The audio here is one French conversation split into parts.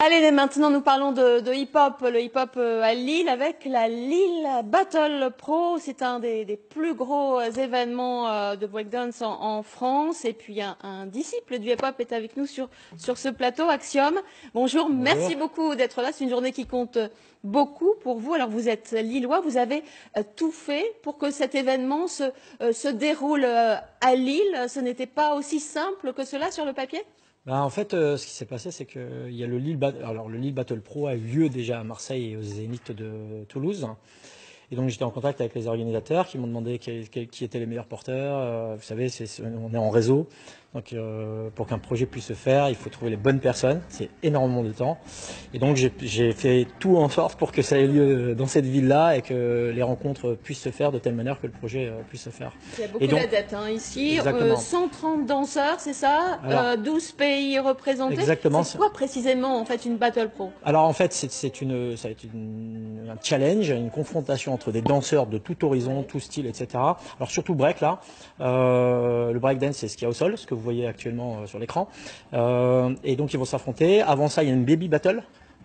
Allez, maintenant nous parlons de hip-hop, le hip-hop à Lille avec la Lille Battle Pro. C'est un des plus gros événements de breakdance en France. Et puis un disciple du hip-hop est avec nous sur ce plateau, Axiom. Bonjour, merci beaucoup d'être là. C'est une journée qui compte beaucoup pour vous. Alors vous êtes lillois, vous avez tout fait pour que cet événement se déroule à Lille. Ce n'était pas aussi simple que cela sur le papier? En fait, ce qui s'est passé, c'est que il y a le Lille Battle Pro a eu lieu déjà à Marseille et au Zénith de Toulouse. Et donc j'étais en contact avec les organisateurs qui m'ont demandé qui étaient les meilleurs porteurs. Vous savez, on est en réseau, donc pour qu'un projet puisse se faire, il faut trouver les bonnes personnes. C'est énormément de temps. Et donc j'ai fait tout en sorte pour que ça ait lieu dans cette ville-là et que les rencontres puissent se faire de telle manière que le projet puisse se faire. Il y a beaucoup d'adeptes ici. 130 danseurs, c'est ça? Alors, 12 pays représentés. Exactement. C'est quoi précisément en fait une Battle Pro? Alors en fait, ça va être un challenge, une confrontation entre des danseurs de tout horizon, tout style, etc. Alors surtout break là. Le breakdance, c'est ce qu'il y a au sol, ce que vous voyez actuellement sur l'écran. Et donc ils vont s'affronter. Avant ça, il y a une baby battle.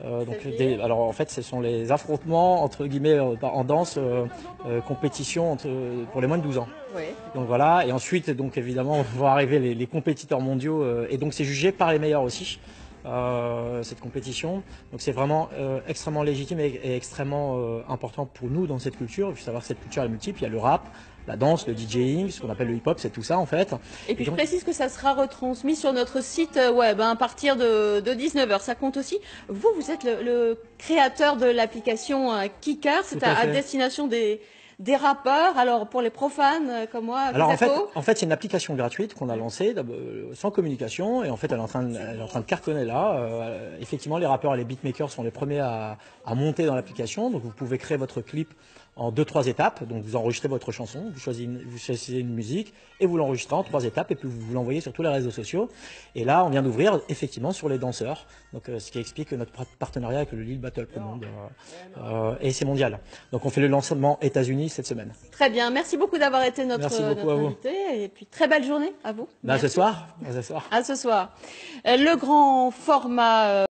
Alors en fait, ce sont les affrontements entre guillemets en danse, compétition pour les moins de 12 ans. Oui. Donc voilà. Et ensuite, donc évidemment, vont arriver les compétiteurs mondiaux. Et donc c'est jugé par les meilleurs aussi. Cette compétition. Donc c'est vraiment extrêmement légitime et extrêmement important pour nous dans cette culture. Il faut savoir que cette culture est multiple. Il y a le rap, la danse, le DJing, ce qu'on appelle le hip-hop, c'est tout ça en fait. Et puis je précise que ça sera retransmis sur notre site web à partir de 19h. Ça compte aussi. Vous êtes le créateur de l'application Kicker. C'est à destination des rappeurs, alors pour les profanes comme moi. Alors en fait c'est une application gratuite qu'on a lancée sans communication et en fait elle est en train de cartonner là. Effectivement les rappeurs et les beatmakers sont les premiers à monter dans l'application, donc vous pouvez créer votre clip en 2-3 étapes. Donc vous enregistrez votre chanson, vous choisissez une musique et vous l'enregistrez en 3 étapes et puis vous l'envoyez sur tous les réseaux sociaux. Et là on vient d'ouvrir effectivement sur les danseurs, donc ce qui explique notre partenariat avec le Lille Battle Pro Monde et c'est mondial. Donc on fait le lancement États-Unis cette semaine. Très bien, merci beaucoup d'avoir été notre invité et puis très belle journée à vous. À ce soir. À ce soir. Le grand format